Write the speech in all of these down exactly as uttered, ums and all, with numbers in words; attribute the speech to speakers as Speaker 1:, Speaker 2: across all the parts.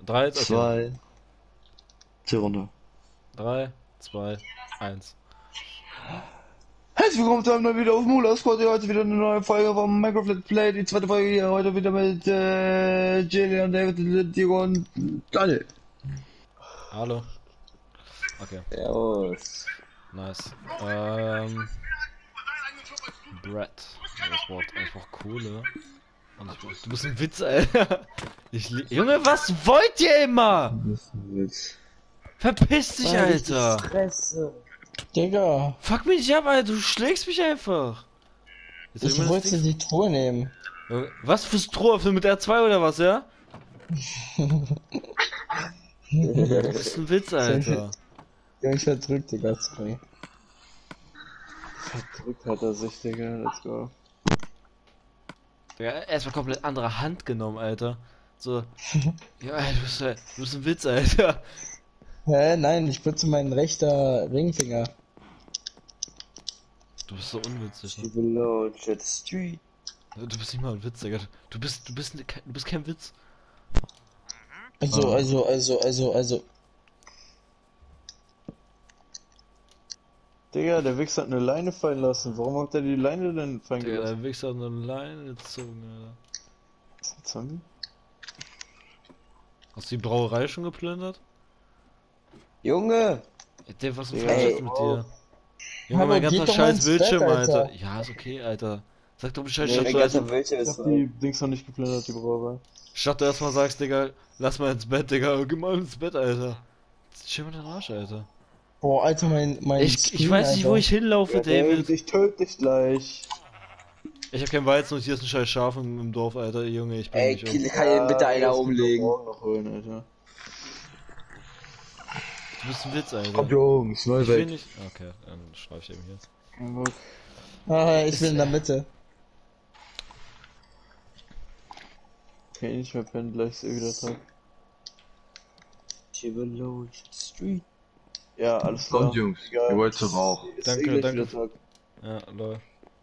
Speaker 1: drei,
Speaker 2: zwei. Zieh runter.
Speaker 1: drei, zwei, eins.
Speaker 2: Herzlich willkommen zu einem neuen Video auf Mula Squad. Heute wieder eine neue Folge vom Minecraft Let's Play. Die zweite Folge hier heute wieder mit äh, Jillian, David, Diego und Daniel.
Speaker 1: Hallo. Okay,
Speaker 3: Servus.
Speaker 1: nice. Ähm. Brett. Ja, das Wort einfach Kohle. Und ich, du bist ein Witz, Alter. Ich li Junge, was wollt ihr immer? Verpiss dich, Alter.
Speaker 3: Fresse. Digga.
Speaker 1: Fuck mich nicht ab, Alter. Du schlägst mich einfach. Jetzt hab
Speaker 3: Ich
Speaker 1: mir das
Speaker 3: wollte
Speaker 1: Ding-
Speaker 3: die Truhe nehmen.
Speaker 1: Was für Stroh? Mit R zwei oder was, ja? Du bist ein Witz, Alter.
Speaker 3: Ja, ich verdrückt, Digga, sorry.
Speaker 2: Verdrückt hat er sich, Digga. Let's go.
Speaker 1: Ja, erstmal komplett andere Hand genommen, Alter. So. Ja, Alter, du bist, du bist ein Witz, Alter.
Speaker 3: Hä? Nein, ich putze meinen rechter Ringfinger.
Speaker 1: Du bist so unwitzig, ne?
Speaker 2: Below Jet Street.
Speaker 1: Du bist nicht mal ein Witz, Digga. Du bist, du bist, ne- du bist kein Witz.
Speaker 3: Also,
Speaker 2: Ah.
Speaker 3: also, also, also, also.
Speaker 2: Digga, der Wichser hat eine Leine fallen lassen. Warum hat er die Leine denn fallen
Speaker 1: Digga,
Speaker 2: gelassen?
Speaker 1: der Wichser hat eine Leine gezogen, Alter.
Speaker 2: Ist das ein Zombie?
Speaker 1: Hast du die Brauerei schon geplündert?
Speaker 3: Junge!
Speaker 1: Ey, der, was ist
Speaker 2: Ey,
Speaker 1: falsch jetzt mit
Speaker 2: oh.
Speaker 1: dir? Junge,
Speaker 3: Hallo,
Speaker 1: mein
Speaker 3: geht
Speaker 1: ganzer
Speaker 3: doch mal
Speaker 1: scheiß
Speaker 3: ins
Speaker 1: Bildschirm,
Speaker 3: Bett,
Speaker 1: Alter.
Speaker 3: Alter.
Speaker 1: Ja, ist okay, Alter. Sag doch Bescheid,
Speaker 3: Nee,
Speaker 1: statt
Speaker 3: mein
Speaker 1: du
Speaker 3: ganzer
Speaker 1: erst-
Speaker 3: Bildschirm
Speaker 2: Ich
Speaker 3: ist
Speaker 2: hab die Dings noch nicht geplündert, die Brauerei.
Speaker 1: statt du erstmal sagst, Digga, lass mal ins Bett, Digga. Geh mal ins Bett, Alter. Chill mal den Arsch, Alter.
Speaker 3: Boah, Alter, mein, mein
Speaker 1: Ich, ich
Speaker 3: Screen,
Speaker 1: weiß nicht, wo
Speaker 3: Alter.
Speaker 1: ich hinlaufe,
Speaker 2: Ja,
Speaker 1: David.
Speaker 2: ich töte dich gleich.
Speaker 1: Ich hab kein Weizen und hier ist ein scheiß Schaf im, im Dorf, Alter. Junge, ich bin
Speaker 3: Ey,
Speaker 1: nicht um.
Speaker 3: kill- kann ihn bitte
Speaker 2: das
Speaker 3: einer
Speaker 2: können wir
Speaker 3: umlegen?
Speaker 2: morgen noch holen, Alter.
Speaker 1: Du bist ein Witz, Alter.
Speaker 2: Kommt Jungs, neu
Speaker 1: Ich will
Speaker 2: weg.
Speaker 1: nicht. Okay, dann schreibe ich eben hier.
Speaker 2: Kein Bock.
Speaker 3: Ah, ich
Speaker 1: Ist-
Speaker 3: bin in der Mitte.
Speaker 2: Kann ich nicht mehr pennen, gleich ist eh wieder Tag.
Speaker 3: Below Street.
Speaker 2: Ja, alles klar.
Speaker 4: Kommt, Jungs,
Speaker 2: Egal.
Speaker 4: ihr wollt zur Rauch.
Speaker 2: Ist
Speaker 1: Danke,
Speaker 2: eh gleich
Speaker 1: danke.
Speaker 2: wieder Tag.
Speaker 1: Ja, lol.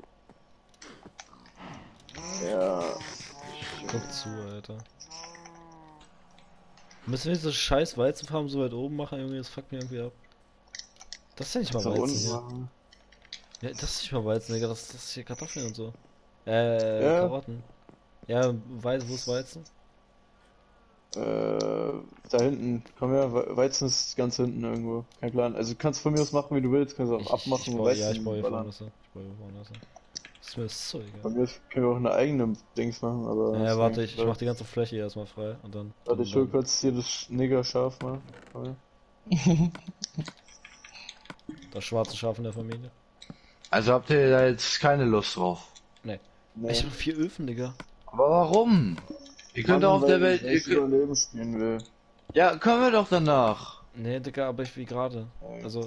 Speaker 2: Ja.
Speaker 1: Guck zu, Alter. Müssen wir diese scheiß Weizenfarm so weit oben machen, irgendwie? Das fuckt mir irgendwie ab. Das ist ja nicht mal
Speaker 2: So
Speaker 1: Weizen
Speaker 2: unten
Speaker 1: hier.
Speaker 2: machen.
Speaker 1: Ja, das ist nicht mal Weizen, Digga. Das, das ist hier Kartoffeln und so. Äh,
Speaker 2: Ja.
Speaker 1: Karotten. Ja, Weizen, wo ist Weizen?
Speaker 2: Äh, da hinten. Komm her, We- Weizen ist ganz hinten irgendwo. Kein Plan. Also du kannst von mir aus machen, wie du willst. Kannst auch abmachen
Speaker 1: ich
Speaker 2: und
Speaker 1: baue, ja, ich
Speaker 2: Weizen
Speaker 1: baue hier
Speaker 2: ballern.
Speaker 1: Vornüsse. Ich baue hier Vornüsse. Das ist mir so
Speaker 2: Von
Speaker 1: egal.
Speaker 2: mir aus können wir auch eine eigene Dings machen, aber...
Speaker 1: Ja,
Speaker 2: das
Speaker 1: warte,
Speaker 2: ist
Speaker 1: ich, ich mach die ganze Fläche hier erstmal frei und dann.
Speaker 2: Warte, ich hol kurz hier das Nigger-Schaf mal. Komm her.
Speaker 1: Das schwarze Schaf in der Familie.
Speaker 4: Also habt ihr da jetzt keine Lust drauf?
Speaker 2: Nee.
Speaker 1: Ich hab noch vier Öfen, Digga.
Speaker 4: Aber warum? Ihr könnt doch auf der Welt... Ihr
Speaker 2: Ich
Speaker 4: könnt...
Speaker 2: Überleben spielen will.
Speaker 4: Ja, können wir doch danach.
Speaker 1: Nee, Digga, aber ich wie gerade.
Speaker 2: Ja.
Speaker 1: Also.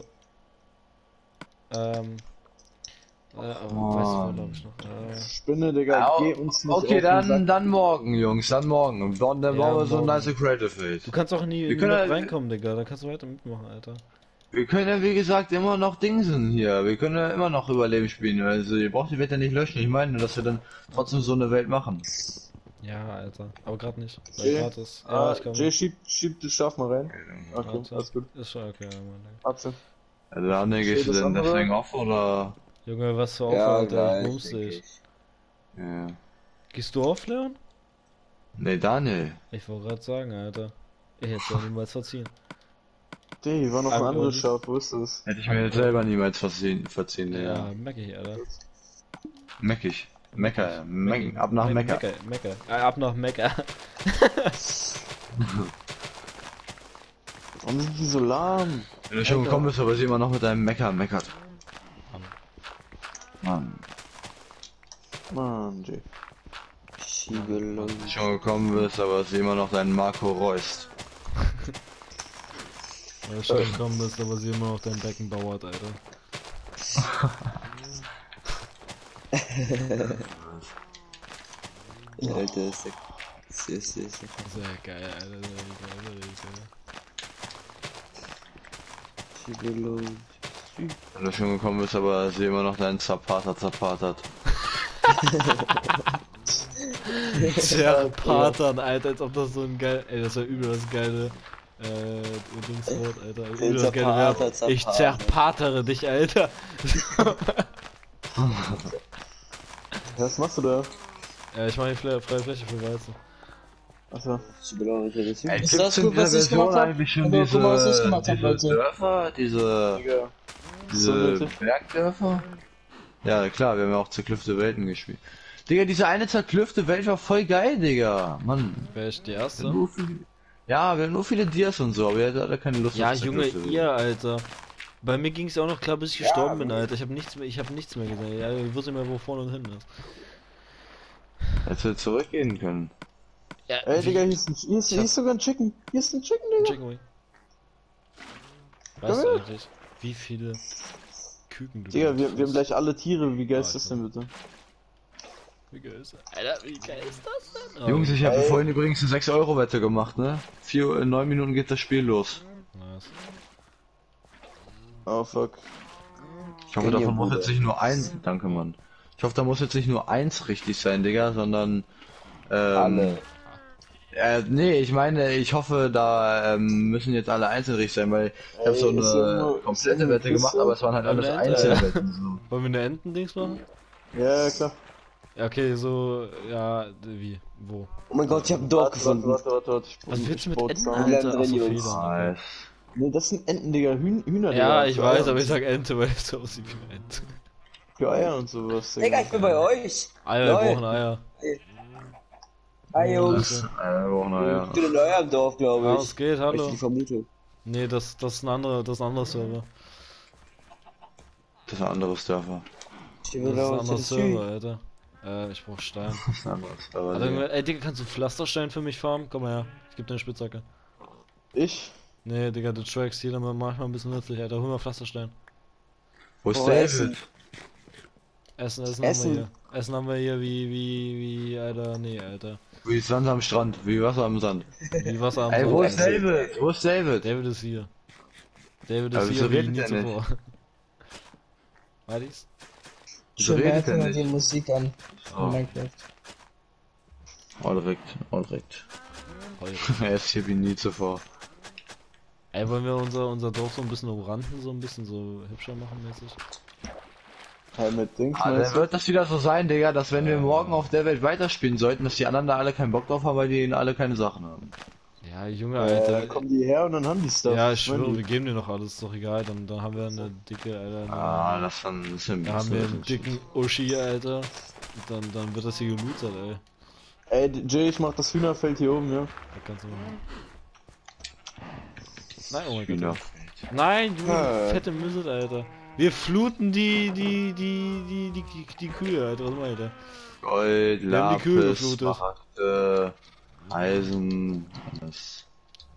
Speaker 1: Ähm. Äh, aber
Speaker 4: Oh.
Speaker 1: weiß ich glaube ich noch. Äh,
Speaker 2: Spinne, Digga,
Speaker 4: Au-
Speaker 2: geh uns nicht
Speaker 4: Okay,
Speaker 2: auf den
Speaker 4: dann,
Speaker 2: Sack.
Speaker 4: dann morgen, Jungs, dann morgen. Und dann, dann
Speaker 1: Ja,
Speaker 4: bauen wir so ein
Speaker 1: morgen.
Speaker 4: nice Creative Feld.
Speaker 1: du kannst auch nie,
Speaker 4: Wir
Speaker 1: nie
Speaker 4: können
Speaker 1: mit
Speaker 4: halt-
Speaker 1: reinkommen, Digga. Da kannst du weiter mitmachen, Alter.
Speaker 4: Wir können ja, wie gesagt, immer noch Dingsen hier. Wir können ja immer noch Überleben spielen. Also ihr braucht die Welt ja nicht löschen. Ich meine nur, dass wir dann trotzdem so eine Welt machen.
Speaker 1: Ja, Alter. Aber gerade nicht. Weil
Speaker 2: Jay?
Speaker 1: gerade ist. Ja,
Speaker 2: Ah,
Speaker 1: ich glaube.
Speaker 2: Jay, schieb, schieb das Schaf mal rein. Okay,
Speaker 1: Warte.
Speaker 2: alles gut.
Speaker 1: Ist schon okay, ja, Mann. Digga.
Speaker 2: Warte.
Speaker 4: Also Anne, gehst du
Speaker 2: das
Speaker 4: denn
Speaker 2: andere?
Speaker 4: deswegen auf oder?
Speaker 1: Junge, was für
Speaker 3: Ja,
Speaker 1: Aufwand, Alter. Ich
Speaker 3: gleich,
Speaker 1: bumst
Speaker 3: denke
Speaker 1: dich.
Speaker 3: ich.
Speaker 4: Ja.
Speaker 1: Gehst du auf, Leon?
Speaker 4: Nee, Daniel.
Speaker 1: Ich wollte gerade sagen, Alter. Ich hätte ja niemals verziehen.
Speaker 2: Die, hier war noch ein
Speaker 1: Ah,
Speaker 2: anderes
Speaker 1: Leute.
Speaker 2: Schaf, wo ist das?
Speaker 4: Hätte ich mir selber niemals verziehen, verziehen
Speaker 1: Ja,
Speaker 4: ja.
Speaker 1: merk ich, Alter.
Speaker 4: Meckig. Mecker, Mecken, ab nach
Speaker 1: Me-
Speaker 4: Mecker.
Speaker 1: Mecker, Mecker. Äh, ab nach Mecker.
Speaker 2: Warum sind die so lahm?
Speaker 4: Wenn du schon
Speaker 2: Alter.
Speaker 4: gekommen bist, aber sie immer noch mit deinem Mecker meckert. Mann.
Speaker 2: Mann, Jay.
Speaker 3: Below.
Speaker 4: Wenn du schon gekommen bist, aber sie immer noch deinen Marco reust.
Speaker 1: Weil du schon gekommen bist, aber sie immer noch dein Becken bauert, Alter.
Speaker 3: Alter, ist der... Sehr, sehr, sehr.
Speaker 1: Sehr geil, Alter. Sehr geil, sehr geil.
Speaker 3: Below.
Speaker 4: Wenn du schon gekommen bist, aber sie immer noch deinen Zapata zapatert.
Speaker 1: Zerpatern, Alter, als ob das so ein geil. Ey, das wäre übel das geile. Äh, Dingswort, Alter. Übel das geile
Speaker 5: Zerpater,
Speaker 1: Verb. Ich
Speaker 5: zerpater.
Speaker 1: zerpatere dich, Alter.
Speaker 6: Was machst du da?
Speaker 1: Ja, ich mache die Fle freie Fläche für Weizen.
Speaker 6: Achso.
Speaker 5: Ich bin auch nicht interessiert.
Speaker 4: Ey,
Speaker 3: Ist
Speaker 4: gibt's
Speaker 3: das
Speaker 4: in
Speaker 3: gut,
Speaker 4: dieser
Speaker 3: was ich
Speaker 4: Version
Speaker 3: gemacht hab?
Speaker 4: eigentlich schon
Speaker 3: Aber guck mal, was ich
Speaker 4: diese,
Speaker 3: gemacht hab,
Speaker 4: diese
Speaker 3: Leute.
Speaker 4: Dörfer, diese,
Speaker 6: Digga.
Speaker 4: diese
Speaker 6: So, Leute.
Speaker 4: Bergdörfer? Ja, klar, wir haben ja auch zerklüfte Welten gespielt. Digga, diese eine zerklüfte Welt war voll geil, Digga. Mann.
Speaker 1: Wer ist die
Speaker 4: Wir
Speaker 1: erste?
Speaker 4: haben nur viele, ja, wir haben nur viele Dias und so, aber ihr hattet keine Lust
Speaker 1: Ja,
Speaker 4: auf
Speaker 1: Junge,
Speaker 4: zerklüfte
Speaker 1: ihr, Alter. Bei mir ging es ja auch noch klar, bis ich
Speaker 6: Ja,
Speaker 1: gestorben bin,
Speaker 6: Junge.
Speaker 1: Alter. Ich habe nichts mehr, ich habe nichts mehr gesehen. Ja, ich wusste nicht mehr, wo vorne und hinten ist.
Speaker 4: Hättest du zurückgehen können.
Speaker 1: Ja,
Speaker 6: Ey,
Speaker 1: wie-
Speaker 6: Digga, hier ist, ein, hier, ist, hier ist sogar ein Chicken. Hier ist ein Chicken, Digga.
Speaker 1: Chicken Wing. Weißt du eigentlich, wie viele Küken du
Speaker 6: Digga,
Speaker 1: damit
Speaker 6: wir, wir haben
Speaker 1: frisst?
Speaker 6: gleich alle Tiere. Wie geil
Speaker 1: Ah,
Speaker 6: ist das
Speaker 1: ich
Speaker 6: denn bitte?
Speaker 1: Wie geil ist das? Alter, wie geil ist das denn? Oh,
Speaker 4: Jungs, ich habe
Speaker 6: Ey.
Speaker 4: vorhin übrigens eine sechs Euro Wette gemacht, ne? Vier, in neun Minuten geht das Spiel los.
Speaker 1: nice.
Speaker 6: Oh, fuck.
Speaker 4: Ich hoffe,
Speaker 5: Kenn ihr,
Speaker 4: davon muss
Speaker 5: Bruder.
Speaker 4: jetzt nicht nur eins, danke Mann. Ich hoffe, da muss jetzt nicht nur eins richtig sein, Digga, sondern, ähm,
Speaker 5: Alle.
Speaker 4: Äh, nee, ich meine, ich hoffe, da ähm, müssen jetzt alle einzeln richtig sein, weil ich habe so
Speaker 6: Ey, ist
Speaker 4: eine
Speaker 6: ja nur- ist ja
Speaker 4: komplette
Speaker 6: nur
Speaker 4: Wette gemacht,
Speaker 6: Kiste.
Speaker 4: aber es waren halt alles
Speaker 1: Komplett,
Speaker 4: Einzelwetten. So.
Speaker 1: Wollen wir eine Entendings machen?
Speaker 6: Ja, ja, klar.
Speaker 1: Ja, okay, so, ja, wie, wo?
Speaker 5: Oh mein Gott, ich hab ein Dorf
Speaker 6: Warte,
Speaker 5: gefunden.
Speaker 6: warte, warte, warte. Ich,
Speaker 1: Was
Speaker 6: ich
Speaker 1: willst du mit
Speaker 6: baue
Speaker 1: Enten,
Speaker 6: zusammen.
Speaker 5: Alter?
Speaker 1: Alter? Achso,
Speaker 5: Jungs.
Speaker 1: Federn.
Speaker 4: Nice.
Speaker 6: Nee, das sind Enten, Digga. Hühn, Hühner, Digga.
Speaker 1: Ja, ich
Speaker 6: Für
Speaker 1: weiß,
Speaker 6: Eier
Speaker 1: aber
Speaker 6: und
Speaker 1: ich sag Ente, weil es so aussieht wie eine Ente.
Speaker 6: so. Für Eier und sowas,
Speaker 5: Digga, ich bin bei euch.
Speaker 1: Eier, wir
Speaker 5: Lol.
Speaker 1: brauchen Eier.
Speaker 5: Hi Jungs.
Speaker 4: Äh, oh, naja.
Speaker 5: Ich bin in eurem Dorf, glaube
Speaker 1: Ja,
Speaker 5: ich.
Speaker 1: was geht,
Speaker 5: Hab ich
Speaker 1: hallo?
Speaker 5: die Vermutung.
Speaker 1: Nee, das, das ist ein anderer, das ist ein anderer Server.
Speaker 4: Das ist ein anderes Dörfer.
Speaker 5: Ich
Speaker 1: Das
Speaker 5: bin
Speaker 1: ist ein
Speaker 5: bei
Speaker 1: anderer
Speaker 5: uns.
Speaker 1: Server, Alter. Äh, ich brauch Stein.
Speaker 4: Das ist ein anderes Dörfer.
Speaker 1: Alter,
Speaker 4: Digga.
Speaker 1: ey, Digga, kannst du Pflasterstein für mich farmen? Komm mal her, ich geb dir eine Spitzhacke.
Speaker 6: Ich?
Speaker 1: Nee, Digga, du trackst hier dann manchmal ein bisschen nützlich, Alter. Hol mal Pflasterstein.
Speaker 4: Wo ist
Speaker 6: Oh,
Speaker 4: David?
Speaker 6: Essen.
Speaker 1: Essen, Essen,
Speaker 6: Essen.
Speaker 1: haben wir hier. Essen haben wir hier wie, wie, wie, Alter, nee, Alter.
Speaker 4: Wie Sand am Strand, wie Wasser am Sand.
Speaker 1: Wie Wasser am
Speaker 4: Ey, wo
Speaker 1: Sonntag.
Speaker 4: ist David? Wo ist David?
Speaker 1: David ist hier. David
Speaker 4: Aber
Speaker 1: ist
Speaker 4: wieso
Speaker 1: hier wie
Speaker 4: redet
Speaker 1: nie
Speaker 4: er nicht?
Speaker 1: zuvor. Wadis?
Speaker 4: Wieso
Speaker 3: Schön
Speaker 4: redet er
Speaker 3: merken
Speaker 4: nicht?
Speaker 3: die Musik an.
Speaker 4: Oh.
Speaker 3: Von Minecraft.
Speaker 4: Allrekt, allrekt.
Speaker 1: Heu.
Speaker 4: Er ist hier wie nie zuvor.
Speaker 1: Ey, wollen wir unser, unser Dorf so ein bisschen umranden, so ein bisschen so hübscher machen mäßig?
Speaker 6: Halt mit Dings,
Speaker 4: Ah,
Speaker 6: meinst
Speaker 4: dann
Speaker 6: du?
Speaker 4: wird das wieder so sein, Digga, dass wenn wir morgen auf der Welt weiterspielen sollten, dass die anderen da alle keinen Bock drauf haben, weil die alle keine Sachen haben.
Speaker 1: Ja, Junge,
Speaker 6: Äh,
Speaker 1: Alter.
Speaker 6: dann kommen die her und dann haben die Stuff.
Speaker 1: Ja, ich
Speaker 6: Wenn
Speaker 1: schwöre,
Speaker 6: die-
Speaker 1: wir geben dir noch alles, ist doch egal, dann, dann haben wir eine dicke, Alter. Eine,
Speaker 4: Ah, das dann ein bisschen.
Speaker 1: da haben
Speaker 4: das
Speaker 1: wir
Speaker 4: ist ein
Speaker 1: einen
Speaker 4: bisschen
Speaker 1: dicken Uschi, Alter. Und dann, dann wird das hier gelootert, ey.
Speaker 6: Ey, Jay, ich mach das Hühnerfeld hier oben, ja.
Speaker 1: Da kannst du machen. Nein, oh mein
Speaker 4: Hühner.
Speaker 1: Gott. Nein, du
Speaker 6: Ah.
Speaker 1: fette Misset, Alter. Wir fluten die, die, die, die, die, die, die Kühe, Alter, was meint ihr?
Speaker 4: Gold,
Speaker 1: Wir haben die Kühe
Speaker 4: Lapis,
Speaker 1: geflutet.
Speaker 4: Smaragde, Eisen, alles.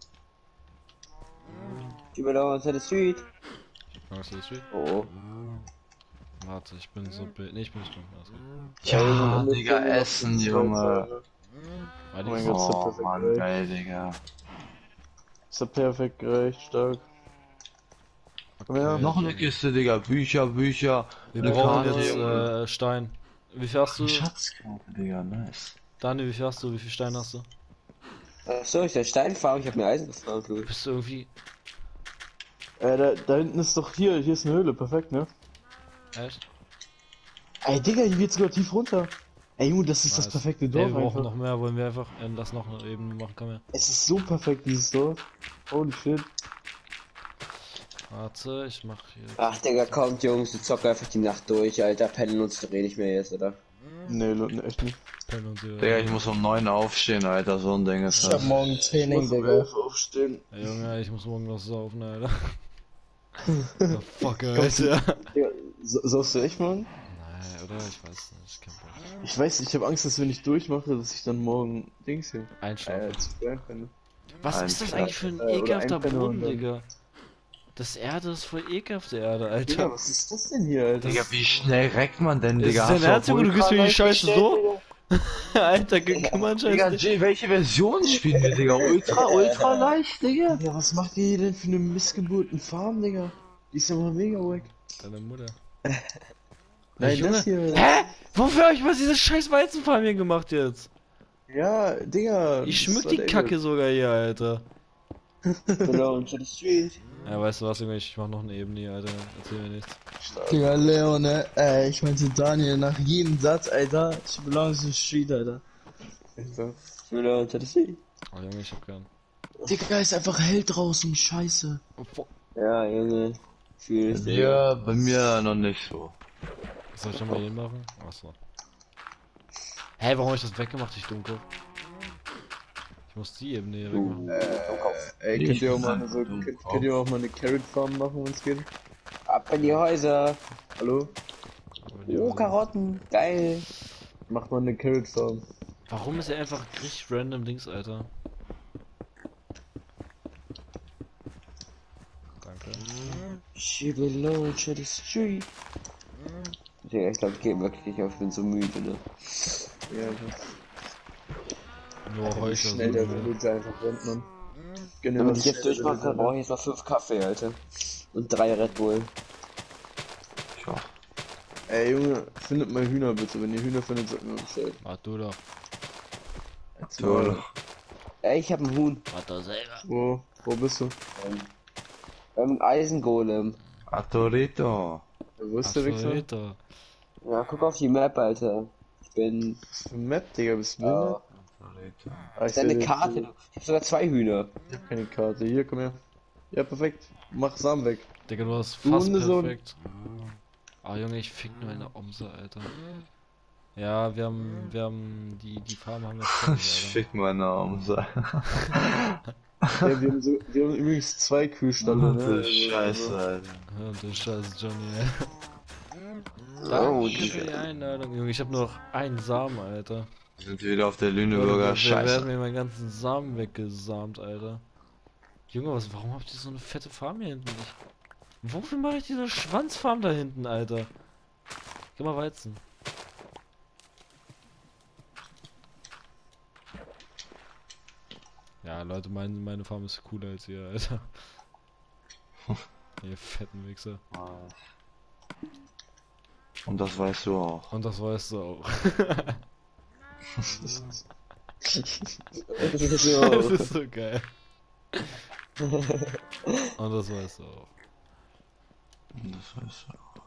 Speaker 5: Ich bin bei uns in der Street.
Speaker 1: Magst du das Street?
Speaker 5: Oh.
Speaker 1: Warte, ich bin so bild. Nee, ich bin nicht dumm. Alles gut.
Speaker 4: Ja, Digga, Essen, Junge.
Speaker 1: Warte,
Speaker 6: Oh mein
Speaker 1: ich-
Speaker 6: Gott. ist ja
Speaker 4: Oh,
Speaker 6: perfekt,
Speaker 4: Mann,
Speaker 6: ey.
Speaker 4: geil, Digga.
Speaker 6: Ist ja perfekt gerecht, stark.
Speaker 1: okay.
Speaker 6: Ja,
Speaker 4: Noch eine Kiste, Digga. Bücher, Bücher.
Speaker 1: Wir
Speaker 4: eine
Speaker 1: brauchen
Speaker 4: Karte,
Speaker 1: jetzt
Speaker 4: Junge.
Speaker 1: äh, Stein. Wie viel hast du?
Speaker 4: Eine Schatzkarte, Digga, nice.
Speaker 1: Daniel, wie viel hast du? Wie viel Stein hast du?
Speaker 5: Achso, ich der Steinfarm, ich hab mir Eisen gefahren, du.
Speaker 1: Bist du irgendwie.
Speaker 6: Äh, da, da hinten ist doch hier, hier ist eine Höhle, perfekt, ne?
Speaker 1: Echt?
Speaker 6: Ey, Digga, hier geht's sogar tief runter. Ey, Junge, das ist das
Speaker 1: Nice.
Speaker 6: perfekte
Speaker 1: Ey,
Speaker 6: Dorf
Speaker 1: wir brauchen
Speaker 6: einfach.
Speaker 1: noch mehr. Wollen wir einfach äh, das noch eben machen? Komm her.
Speaker 6: Es ist so perfekt, dieses Dorf. Holy shit.
Speaker 1: Warte, ich mach hier.
Speaker 5: Ach, Digga, kommt, Jungs, wir zocken einfach die Nacht durch, Alter. Pennen uns dreh nicht mehr jetzt, oder?
Speaker 6: Nee, Lo- nee, echt nicht.
Speaker 1: Pennen und so.
Speaker 4: Digga, ich muss um neun aufstehen, Alter. So ein Ding ist
Speaker 3: Ich hab
Speaker 4: das.
Speaker 3: morgen
Speaker 6: Ich
Speaker 3: Training,
Speaker 6: muss um
Speaker 3: Digga.
Speaker 6: elf aufstehen.
Speaker 1: Ey, Junge, ich muss morgen noch saufen, Alter. The fuck, Alter.
Speaker 6: Digga, so, sollst du echt morgen?
Speaker 1: Nein, oder? Ich weiß nicht. Kein Bock.
Speaker 6: Ich weiß, ich habe Angst, dass wenn ich durchmache, dass ich dann morgen Dings hier.
Speaker 1: Einschlafen.
Speaker 6: Äh, zu früh einpenne.
Speaker 1: Was
Speaker 4: Ein
Speaker 1: ist das
Speaker 4: Schlag,
Speaker 1: eigentlich für ein
Speaker 6: äh, oder
Speaker 1: ekelhafter
Speaker 6: einpennen
Speaker 1: Boden,
Speaker 6: und dann-
Speaker 1: Digga? Das Erde ist voll ekelhafte Erde,
Speaker 6: Digga,
Speaker 1: Alter.
Speaker 6: was ist das denn hier, Alter?
Speaker 4: Digga, wie schnell reckt man denn,
Speaker 1: Ist
Speaker 4: Digga?
Speaker 1: das dein
Speaker 4: Hast du
Speaker 1: Ernst, Junge? Du gibst mir die Scheiße so?
Speaker 6: Digga?
Speaker 1: Alter, kümmern
Speaker 4: Digga,
Speaker 1: Scheiße.
Speaker 4: Jay, welche Version spielen wir, Digga? Ultra, ultra leicht, Digga?
Speaker 6: Digga, was macht ihr hier denn für eine missgeburten Farm, Digga? Die ist ja mal mega wack.
Speaker 1: Deine Mutter.
Speaker 6: Nein,
Speaker 1: Junge.
Speaker 6: das hier.
Speaker 1: Hä? Wofür hab ich was diese scheiß Weizenfarm hier gemacht jetzt?
Speaker 6: Ja, Digga.
Speaker 1: Ich
Speaker 6: das
Speaker 1: schmück
Speaker 6: war
Speaker 1: die
Speaker 6: David.
Speaker 1: Kacke sogar hier, Alter.
Speaker 5: Alone to the street.
Speaker 1: Ja, weißt du was, Junge, ich mach noch eine Ebene hier, Alter. Erzähl mir nichts.
Speaker 3: Digga, Leon, ne? Äh, ich meinte Daniel, nach jedem Satz, Alter, ich belong to the street, Alter.
Speaker 5: Alone to the street.
Speaker 1: Oh, Junge, ich hab keinen.
Speaker 3: Digga, ist einfach hell draußen, scheiße.
Speaker 1: Oh, fuck.
Speaker 5: Ja, Junge. Fühl ich dir.
Speaker 4: Ja, bei mir noch nicht so.
Speaker 1: Soll ich nochmal hier machen? Achso. Hä, warum hab ich das weggemacht, ich Dunkel? Ich muss die Ebene hier wegmachen.
Speaker 6: Ey, könnt ihr auch mal eine, so, könnt, könnt ihr auch mal eine Carrot Farm machen, wenn es geht?
Speaker 5: Ab in die Häuser.
Speaker 6: Hallo?
Speaker 1: Aber die
Speaker 5: Oh,
Speaker 1: Hose-
Speaker 5: Karotten. Geil.
Speaker 6: Macht mal eine Carrot Farm.
Speaker 1: Warum ist er einfach richtig random Dings, Alter? Danke.
Speaker 5: She belong to the street. Ja, ich glaube, ich gehe wirklich nicht auf, ich bin so müde, ne?
Speaker 6: Ja, das
Speaker 1: Nur
Speaker 6: wie
Speaker 1: heute
Speaker 6: schnell der Minute einfach rennt, man. Gönn dir
Speaker 5: Wenn
Speaker 6: was
Speaker 5: ich jetzt
Speaker 6: schnell,
Speaker 5: durchmache, dann brauche ich jetzt mal fünf Kaffee, Alter. Und drei Red Bull.
Speaker 4: Ja.
Speaker 6: Ey, Junge, findet mal Hühner bitte. Wenn ihr Hühner findet, sagt mir Bescheid.
Speaker 1: Mach du doch.
Speaker 4: So.
Speaker 5: Ey, ich hab einen Huhn.
Speaker 1: Mach doch selber.
Speaker 6: Wo? Wo bist du?
Speaker 5: Ähm, ähm, Eisengolem.
Speaker 4: Atorito.
Speaker 6: Wo ist der Wichser?
Speaker 1: Alter.
Speaker 5: Ja, guck auf die Map, Alter. Ich bin...
Speaker 6: Was für ein Map, Digga? Bist du
Speaker 5: Ja.
Speaker 6: behindert?
Speaker 4: Atorito.
Speaker 6: Ah,
Speaker 5: Das ist eine
Speaker 6: seh dich.
Speaker 5: Karte. du. Ich hab sogar zwei Hühner.
Speaker 6: Ich hab keine Karte. Hier, komm her. Ja, perfekt. Mach Samen weg.
Speaker 1: Digga, du hast
Speaker 6: Du
Speaker 1: fast
Speaker 6: Hundesohn.
Speaker 1: perfekt. Ah, Junge, ich fick nur eine Omse, Alter. Ja, wir haben, wir haben, die, die Farm haben wir
Speaker 4: Ich
Speaker 1: fertig,
Speaker 4: fick meine Arme.
Speaker 6: Ja, wir haben, so, wir haben übrigens zwei Kühlstalle, ne?
Speaker 4: Das ist scheiße, Alter.
Speaker 1: Alter. Ja, der scheiß Johnny, ey.
Speaker 5: Oh,
Speaker 1: Danke
Speaker 5: die-
Speaker 1: für die Einladung, Junge. Ich hab nur noch einen Samen, Alter.
Speaker 4: Sind wir wieder auf der
Speaker 1: Leute,
Speaker 4: Lüneburger
Speaker 1: wir werden
Speaker 4: Scheiße.
Speaker 1: mir meinen ganzen Samen weggesamt, Alter. Junge, was, warum habt ihr so eine fette Farm hier hinten? Ich, wofür mache ich diese Schwanzfarm da hinten, Alter? Geh mal Weizen. Ja, Leute, meine, meine Farm ist cooler als ihr, Alter. Ihr fetten Wichser.
Speaker 4: Und das weißt du auch.
Speaker 1: Und das weißt du auch.
Speaker 5: Das ist
Speaker 1: Das
Speaker 5: so.
Speaker 1: ist so geil. Und das weißt du auch.
Speaker 4: Und das weißt du auch.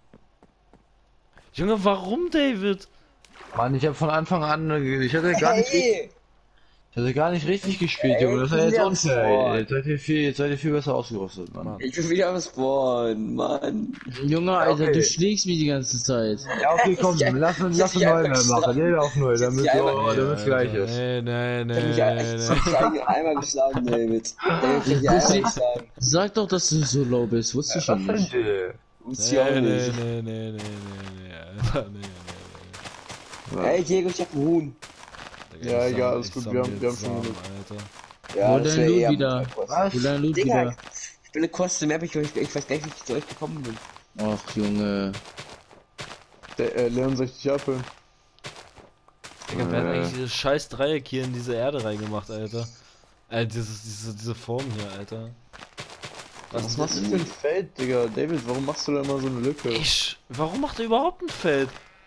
Speaker 1: Junge, warum, David?
Speaker 4: Mann, ich hab von Anfang an, ich hatte gar nicht richtig,
Speaker 5: Hey!
Speaker 4: ich hatte gar nicht richtig gespielt,
Speaker 5: Ey,
Speaker 4: Junge. Das ist ja jetzt
Speaker 5: Kilian
Speaker 4: unfair,
Speaker 5: Sport.
Speaker 4: ey. Jetzt seid ihr viel, jetzt seid ihr viel besser ausgerüstet, Mann.
Speaker 1: Mann.
Speaker 5: Ich bin wieder am Spawn, Mann.
Speaker 3: Junge, Alter,
Speaker 4: okay.
Speaker 3: du schlägst mich die ganze Zeit.
Speaker 4: Ja, okay, komm,
Speaker 5: Ich hab-
Speaker 4: lass uns,
Speaker 5: ich hab
Speaker 4: lass uns
Speaker 5: dich
Speaker 4: neu
Speaker 5: einfach
Speaker 4: machen.
Speaker 5: geschlagen.
Speaker 4: Jeder auf null,
Speaker 5: Ich hab
Speaker 4: damit
Speaker 5: dich einfach-
Speaker 4: so, damit es gleich ist.
Speaker 1: Nee, nee,
Speaker 5: Ich hab mich ja echt
Speaker 1: nee,
Speaker 5: so
Speaker 1: nee.
Speaker 5: einmal- einmal geschlagen, David. David, ich hab dich einmal geschlagen.
Speaker 3: Sag doch, dass du so low bist, wusste ich schon
Speaker 4: Was
Speaker 3: nicht.
Speaker 4: denn, Jill?
Speaker 5: Wusste ich auch
Speaker 1: Nee, nee,
Speaker 5: nicht.
Speaker 1: nee, nee, nee, nee, nee, Alter, nee, nee, nee.
Speaker 5: Ey, Diego, ich hab einen Huhn.
Speaker 1: Digga,
Speaker 6: Ja,
Speaker 1: ich
Speaker 6: egal,
Speaker 1: sammle-
Speaker 6: alles
Speaker 1: ich
Speaker 6: gut, wir
Speaker 1: sammle
Speaker 6: haben- wir haben
Speaker 1: jetzt
Speaker 6: schon
Speaker 1: Samen,
Speaker 6: genug.
Speaker 1: Alter.
Speaker 5: Ja,
Speaker 3: Wo
Speaker 5: das
Speaker 3: dein
Speaker 5: wär
Speaker 3: Loot
Speaker 5: eher
Speaker 3: wieder?
Speaker 5: Was?
Speaker 3: Wo dein Loot
Speaker 5: Digga,
Speaker 3: wieder?
Speaker 5: ich bin eine Kosten Map, ich, ich, ich weiß gar nicht, wie ich zu euch gekommen bin.
Speaker 3: Ach, Junge.
Speaker 6: Der, äh, Leon soll ich dich abholen?
Speaker 1: Digga, wer hat
Speaker 4: Äh.
Speaker 1: eigentlich dieses scheiß Dreieck hier in diese Erde reingemacht, Alter? Äh, dieses, diese, diese Form hier, Alter.
Speaker 6: Was machst du für ein Feld, Digga? David, warum machst du da immer so eine Lücke?
Speaker 1: Ich, warum macht er überhaupt ein Feld?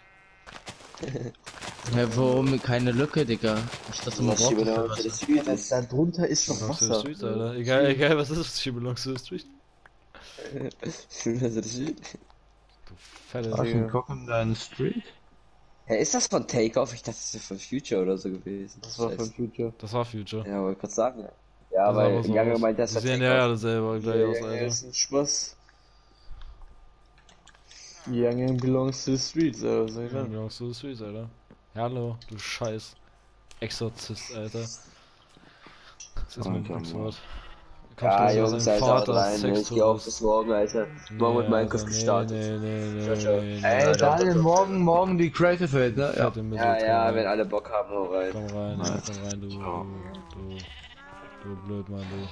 Speaker 3: Ja, warum keine Lücke, Digga? Ich dachte, man
Speaker 5: Was
Speaker 3: braucht
Speaker 5: hier
Speaker 3: dafür
Speaker 5: genau für
Speaker 3: was.
Speaker 5: das Spiel ist.
Speaker 6: Da drunter ist noch
Speaker 1: Belongs to the
Speaker 6: Wasser.
Speaker 1: street, Alter. Egal, egal, was ist es? She belongs to the street.
Speaker 5: Schön, dass er das sieht.
Speaker 1: Du fette.
Speaker 6: Ach,
Speaker 4: Fucking Cock in deinen Street?
Speaker 5: Hä, ist das von Takeoff? Ich dachte, das ist von Future oder so gewesen.
Speaker 6: Das war von Future.
Speaker 1: Das war Future.
Speaker 5: Ja, wollte gerade sagen. Ja,
Speaker 1: Das sah
Speaker 5: weil
Speaker 1: aber so
Speaker 5: Jange
Speaker 1: aus.
Speaker 5: meint, das
Speaker 1: Die
Speaker 5: war
Speaker 1: sehen ja
Speaker 5: Takeoff.
Speaker 1: alle selber gleich aus,
Speaker 6: Ja,
Speaker 1: Alter.
Speaker 6: ist ein Spaß. Young belongs to the streets, Alter. Was soll ich
Speaker 1: She
Speaker 6: sagen?
Speaker 1: belongs to the street, Alter. Hallo, du scheiß Exorzist, Alter. Das ist mein
Speaker 4: Alter,
Speaker 1: Glückswort.
Speaker 5: Ja,
Speaker 1: Kommt
Speaker 5: Jungs,
Speaker 1: aus seinem
Speaker 5: Alter, haut
Speaker 1: Vater,
Speaker 5: rein. ne? Ich geh auf bis morgen, Alter. Morgen wird Minecraft gestartet.
Speaker 1: Nee, nee, nee,
Speaker 5: Ciao, ciao.
Speaker 1: nee, nee,
Speaker 4: Ey,
Speaker 1: nee.
Speaker 4: Daniel, morgen, morgen die Creative Welt, ne? Ja.
Speaker 1: Fette Mitte,
Speaker 5: Ja,
Speaker 1: komm
Speaker 5: ja,
Speaker 1: rein.
Speaker 5: wenn alle Bock haben, hau rein.
Speaker 1: Komm rein, ja,
Speaker 4: Nice.
Speaker 1: komm rein, du,
Speaker 4: Ciao.
Speaker 1: du, du blöd, Mann, du.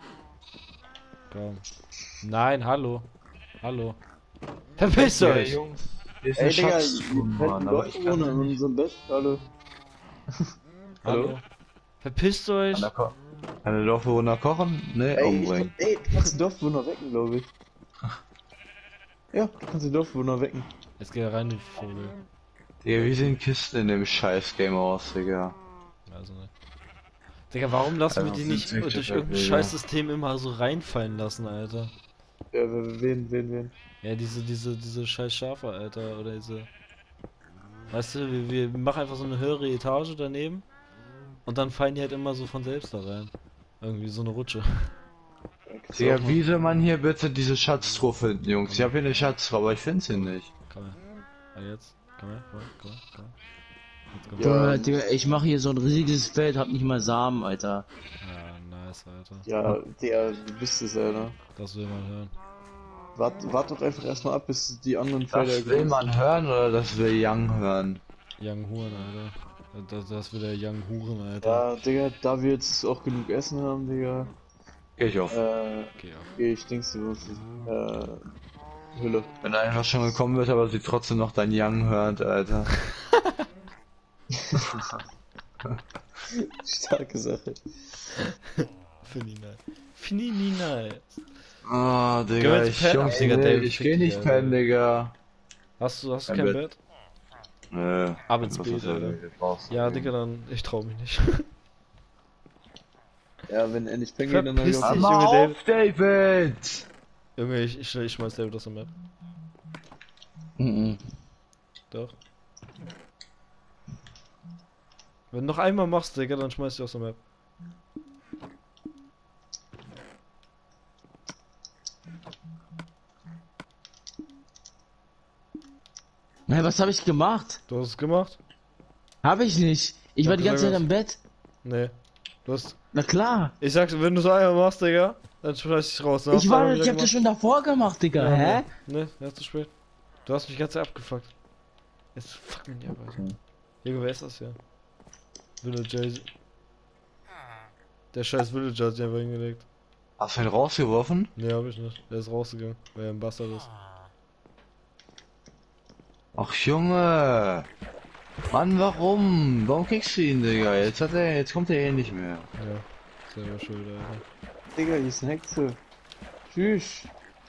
Speaker 1: Komm. Nein, hallo. Hallo. Verpisst
Speaker 4: Ja,
Speaker 1: euch!
Speaker 4: Jungs. Hier ist
Speaker 6: Ey,
Speaker 4: ein
Speaker 6: Digga,
Speaker 4: Schatz,
Speaker 6: wir
Speaker 4: Mann,
Speaker 6: hätten
Speaker 4: aber
Speaker 6: doch
Speaker 4: ich
Speaker 6: gewonnen
Speaker 4: kann
Speaker 6: in unserem Bett. Hallo.
Speaker 1: Hallo. Verpisst euch!
Speaker 4: Kann der, Ko kann der Dorfbewohner kochen? Ne,
Speaker 6: Ey, ich,
Speaker 4: umbringen.
Speaker 6: ey, du kannst die Dorfbewohner wecken, glaube ich. Ja, du kannst die Dorfbewohner wecken.
Speaker 1: Jetzt geh rein, du Vogel.
Speaker 4: Digga, wie sehen Kisten in dem scheiß Game aus, Digga?
Speaker 1: Also nicht. Digga, warum lassen wir
Speaker 4: Ja,
Speaker 1: die
Speaker 4: das
Speaker 1: nicht
Speaker 4: sind
Speaker 1: durch
Speaker 4: wirklich
Speaker 1: irgendein
Speaker 4: Digga.
Speaker 1: Scheißsystem immer so reinfallen lassen, Alter?
Speaker 6: Ja, wen, wen, wen?
Speaker 1: Ja, diese, diese, diese scheiß Schafe, Alter, oder diese... Weißt du, wir, wir machen einfach so eine höhere Etage daneben und dann fallen die halt immer so von selbst da rein. Irgendwie so eine Rutsche.
Speaker 4: Digga, wie soll man hier bitte diese Schatztruhe finden, Jungs? Ich habe hier eine Schatztruhe, aber ich finde sie nicht.
Speaker 1: Komm her. Ja, jetzt. Komm her, komm her, komm her, komm her. Jetzt komm
Speaker 6: Ja.
Speaker 1: her.
Speaker 3: Junge, Digga, ich mache hier so ein riesiges Feld, hab nicht mal Samen, Alter.
Speaker 1: Ja, nice, Alter.
Speaker 6: Ja, der, du bist es, Alter.
Speaker 1: Das will man hören.
Speaker 6: Wart, wart doch einfach erstmal ab, bis die anderen Felder
Speaker 4: Das will man hören oder das will Young hören?
Speaker 1: Young Huren, Alter. Das, das will der Young Huren, Alter.
Speaker 6: Ja, Digga, da wir jetzt auch genug Essen haben, Digga,
Speaker 4: Geh ich auf.
Speaker 6: äh,
Speaker 1: Okay, ja.
Speaker 6: geh ich denkst du, was, äh, Hülle.
Speaker 4: Wenn er einfach schon gekommen wird, aber sie trotzdem noch dein Young hört, Alter.
Speaker 6: Starke Sache.
Speaker 1: Finde ich nice. Finde ich nie nice.
Speaker 4: Ah,
Speaker 1: Gehen wir
Speaker 4: Digga,
Speaker 1: ins
Speaker 4: ich,
Speaker 1: Bett?
Speaker 4: Jungs,
Speaker 1: Digga,
Speaker 4: nee,
Speaker 1: David,
Speaker 4: ich
Speaker 1: fick
Speaker 4: geh
Speaker 1: dich,
Speaker 4: nicht
Speaker 1: Alter.
Speaker 4: pennen, Digga.
Speaker 1: Hast du, hast du
Speaker 4: Kein
Speaker 1: kein
Speaker 4: Bett.
Speaker 1: Bett?
Speaker 4: Nö.
Speaker 1: Ab ins
Speaker 4: Was
Speaker 1: Bett,
Speaker 4: ist das
Speaker 1: Alter.
Speaker 4: denn? Brauchst du
Speaker 1: Ja,
Speaker 4: nicht.
Speaker 1: Digga, dann, ich trau mich nicht.
Speaker 6: Ja, wenn endlich Penguin dann
Speaker 1: Verpiss
Speaker 6: noch
Speaker 1: dich.
Speaker 4: Hör mal
Speaker 1: Junge,
Speaker 4: auf, David!
Speaker 1: Junge, ich, ich, ich schmeiß David aus der Map.
Speaker 3: Mhm.
Speaker 1: Doch. Wenn du noch einmal machst, Digga, dann schmeiß ich aus der Map.
Speaker 3: Nein, was habe ich gemacht?
Speaker 1: Du hast es gemacht?
Speaker 3: Habe ich nicht. Ich
Speaker 1: Ja,
Speaker 3: war die ganze Zeit
Speaker 1: gesagt
Speaker 3: am Bett.
Speaker 1: Nee. Du hast.
Speaker 3: Na klar.
Speaker 1: Ich sag's, wenn du so einmal machst, Digga, dann schmeiß ich raus. Dann hast
Speaker 3: Ich
Speaker 1: du einmal
Speaker 3: war,
Speaker 1: wieder
Speaker 3: ich hab das
Speaker 1: gemacht.
Speaker 3: schon davor gemacht, Digga.
Speaker 1: Ja,
Speaker 3: Hä?
Speaker 1: Nee, nee, ja, zu spät. Du hast mich die ganze Zeit abgefuckt. Jetzt fuck mich nicht ab, Alter. Junge, wer ist das hier? Villager. Der scheiß Villager hat sich einfach hingelegt.
Speaker 4: Hast du ihn rausgeworfen?
Speaker 1: Nee, hab ich nicht. Der ist rausgegangen, weil er ein Bastard ist.
Speaker 4: Ach Junge! Mann, warum? Warum kriegst du ihn, Digga? Jetzt hat er, jetzt kommt er eh nicht mehr.
Speaker 1: Ja, selber schuld, Alter.
Speaker 6: Digga, hier ist eine Hexe. Tschüss.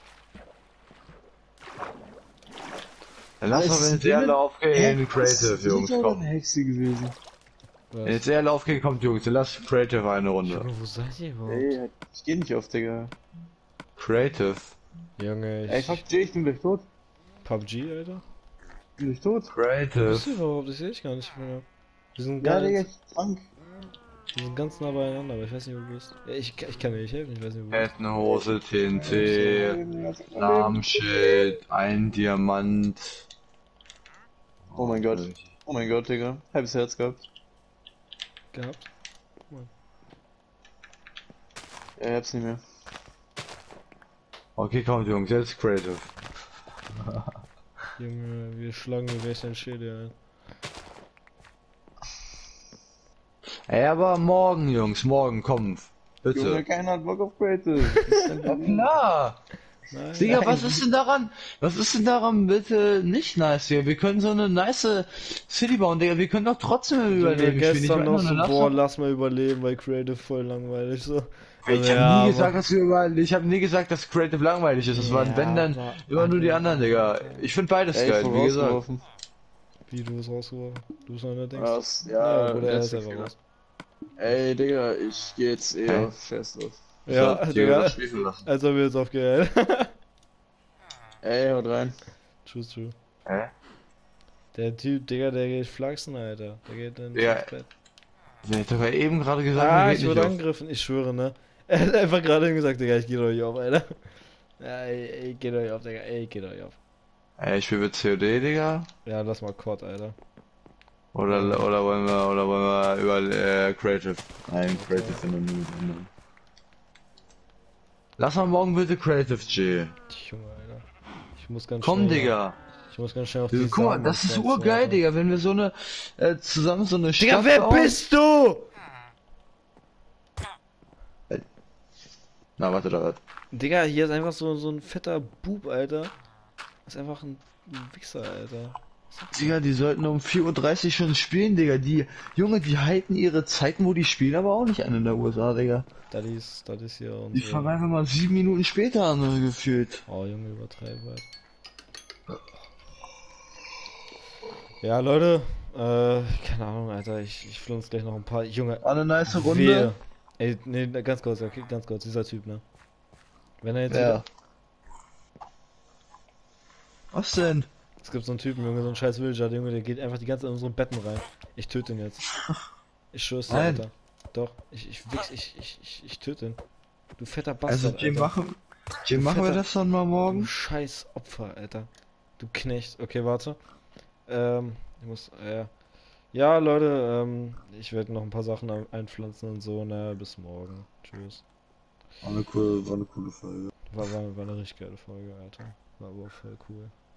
Speaker 4: Dann lass
Speaker 6: Es
Speaker 4: mal, wenn
Speaker 6: ist
Speaker 4: jetzt er
Speaker 6: Villain-
Speaker 4: aufgehen,
Speaker 6: Hä?
Speaker 4: Creative,
Speaker 6: Das
Speaker 4: Jungs,
Speaker 6: ist doch
Speaker 4: komm.
Speaker 6: eine Hexe gewesen.
Speaker 1: Was?
Speaker 4: Wenn jetzt er aufgeht, kommt, Jungs, dann lass Creative eine Runde.
Speaker 1: Junge, wo seid ihr überhaupt?
Speaker 6: Ey, ich geh nicht auf, Digga.
Speaker 4: Creative.
Speaker 1: Junge, ich...
Speaker 6: Ey, fuck, Jay, ich bin gleich tot.
Speaker 1: P U B G, Alter?
Speaker 6: Ich bin gleich tot.
Speaker 1: Wo bist du
Speaker 4: Creative.
Speaker 1: überhaupt? Ich seh dich gar nicht mehr. Wir sind,
Speaker 6: Ja,
Speaker 1: ganz,
Speaker 6: Digga, ich bin krank.
Speaker 1: wir sind ganz nah beieinander, aber ich weiß nicht, wo du bist. Ja, ich, ich kann dir nicht helfen, ich weiß nicht, wo du bist.
Speaker 4: Kettenhose, T N T, Namensschild, ein Diamant.
Speaker 6: Oh mein Gott. Oh mein Gott, Digga. Halbes Herz gehabt.
Speaker 1: Gehabt?
Speaker 6: Ja, ich hab's nicht mehr.
Speaker 4: Okay, kommt, Jungs, jetzt Creative.
Speaker 1: Junge, wir schlagen mir gleich dein Schild hier ein.
Speaker 4: Ey, aber morgen, Jungs, morgen, komm.
Speaker 6: Junge,
Speaker 4: Bitte.
Speaker 6: keiner hat Bock auf Creative. Was ist denn
Speaker 4: Ja,
Speaker 6: das?
Speaker 4: klar.
Speaker 1: Nein.
Speaker 4: Digga, was ist denn daran? Was ist denn daran bitte nicht nice hier? Wir können so eine nice City bauen, Digga. Wir können doch trotzdem im
Speaker 1: Junge,
Speaker 4: Überleben spielen. Ich
Speaker 1: gestern
Speaker 4: meine,
Speaker 1: noch
Speaker 4: nur
Speaker 1: so,
Speaker 4: eine
Speaker 1: boah,
Speaker 4: Lasse-
Speaker 1: lass mal überleben, weil Creative voll langweilig so.
Speaker 4: Ich
Speaker 1: Also,
Speaker 4: hab
Speaker 1: ja,
Speaker 4: nie gesagt,
Speaker 1: aber-
Speaker 4: dass wir über, ich habe nie gesagt, dass Creative langweilig ist. Das waren
Speaker 1: Ja,
Speaker 4: wenn dann
Speaker 1: aber-
Speaker 4: immer nur die anderen, Digga. Ich finde beides
Speaker 6: Ey, ich
Speaker 4: geil,
Speaker 6: wurde
Speaker 4: wie gesagt.
Speaker 6: rausgeworfen.
Speaker 1: Wie, du bist rausgeworfen? Du bist noch in der Dings?
Speaker 6: Was?
Speaker 1: Ja,
Speaker 6: Ja,
Speaker 1: oder er ist
Speaker 6: letzte
Speaker 1: einfach
Speaker 6: Finger.
Speaker 1: raus.
Speaker 6: Ey, Digga, ich geh jetzt eh
Speaker 4: Hä?
Speaker 6: auf Scheiß drauf.
Speaker 1: Ja,
Speaker 4: So,
Speaker 1: Digga,
Speaker 4: das Spiel verlassen.
Speaker 1: als ob wir jetzt aufgehört.
Speaker 6: Ey, haut rein.
Speaker 1: True, true.
Speaker 4: Hä?
Speaker 1: Der Typ, Digga, der geht flachsen, Alter. Der geht dann
Speaker 4: Ja,
Speaker 1: ins Bett.
Speaker 4: Der hat doch eben gerade gesagt,
Speaker 1: Ah,
Speaker 4: mir
Speaker 1: ich
Speaker 4: geht
Speaker 1: wurde
Speaker 4: nicht auf.
Speaker 1: angegriffen, ich schwöre, ne? Er hat einfach gerade gesagt, Digga, ich geh euch auf, Alter. Ja, ey, ey, geht euch auf, Digga, ey, geht euch auf.
Speaker 4: Ey, ich spiele mit C O D, Digga.
Speaker 1: Ja, lass mal Quad, Alter.
Speaker 4: Oder, oder wollen wir, oder wollen wir über äh, Creative? Nein, Creative sind wir nur mit anderen. Lass mal morgen bitte Creative, G.
Speaker 1: Junge, Alter. Ich muss ganz
Speaker 4: Komm,
Speaker 1: schnell.
Speaker 4: Digga.
Speaker 1: Ich muss ganz schnell auf
Speaker 4: Du,
Speaker 1: die
Speaker 4: guck mal,
Speaker 1: Samen
Speaker 4: das ist
Speaker 1: pflanzen,
Speaker 4: urgeil,
Speaker 1: Alter.
Speaker 4: Digga, wenn wir so eine, äh, zusammen so eine
Speaker 1: Digga,
Speaker 4: Stadt
Speaker 1: wer
Speaker 4: bauen.
Speaker 1: bist du?
Speaker 4: Na, warte, da, warte.
Speaker 1: Digga, hier ist einfach so, so ein fetter Bub, Alter. Das ist einfach ein, ein Wichser, Alter.
Speaker 4: Digga, die sollten um vier Uhr dreißig schon spielen, Digga. Die, Junge, die halten ihre Zeiten, wo die spielen, aber auch nicht an in der U S A, Digga.
Speaker 1: Das ist, das ist hier
Speaker 4: Die
Speaker 1: unsere...
Speaker 4: fangen einfach mal sieben Minuten später an, äh, gefühlt.
Speaker 1: Oh, Junge, übertreiben halt. Ja, Leute, Äh, keine Ahnung, Alter, ich, ich flunz gleich noch ein paar. Junge,
Speaker 3: War eine nice Runde.
Speaker 1: wehe. Ey, nee, ganz kurz, okay, ganz kurz, dieser Typ, ne? Wenn er jetzt
Speaker 3: Ja.
Speaker 1: wieder...
Speaker 3: Was denn?
Speaker 1: Es gibt so einen Typen, Junge, so einen scheiß Villager, Junge, der geht einfach die ganze Zeit in unsere Betten rein. Ich töte ihn jetzt. Ich schwör's dir,
Speaker 4: Nein.
Speaker 1: Alter. Doch, ich, ich wichs, ich, ich, ich, ich töte ihn. Du fetter
Speaker 3: Also,
Speaker 1: Bastard,
Speaker 3: Jim,
Speaker 1: Alter.
Speaker 3: machen, Jim, machen wir
Speaker 1: Fetter-
Speaker 3: das dann mal
Speaker 1: Du
Speaker 3: morgen?
Speaker 1: scheiß Opfer, Alter. Du Knecht. Okay, warte. Ähm, ich muss, äh, ja, Leute, ähm, ich werde noch ein paar Sachen ein- einpflanzen und so, ne, bis morgen. Tschüss.
Speaker 2: War eine coole, war eine coole Folge.
Speaker 1: War, war, war eine richtig geile Folge, Alter. War aber voll cool.